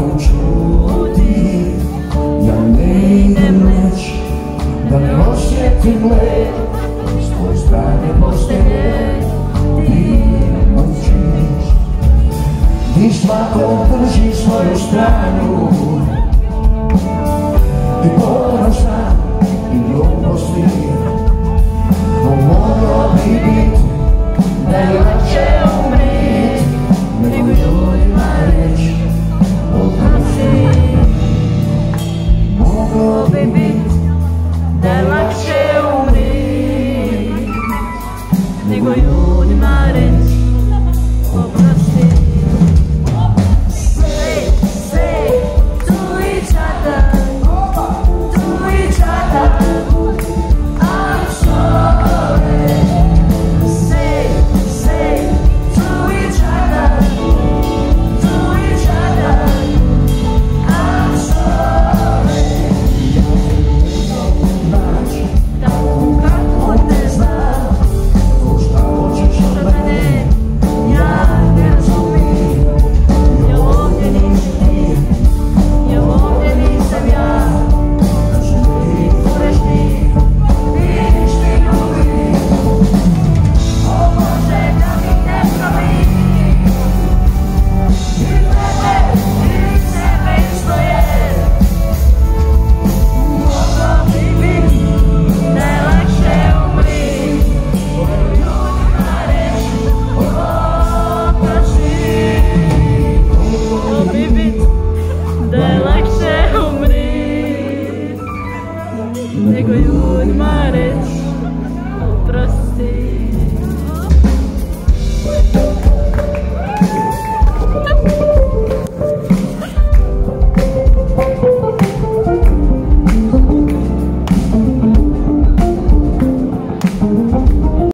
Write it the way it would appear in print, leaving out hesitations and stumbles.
čuti, ja ne idem već, da ne osjetim led s tvoje strane postelje, ti mučiš. Ti svako drži svoju stranu i ponosa i gluposti, no moglo bi bit da je lakše umrit nego ljudima reći oprosti. Moglo bi bit da je lakše umrit nego ljudima reći oprosti. Nego ljudima reći oprosti.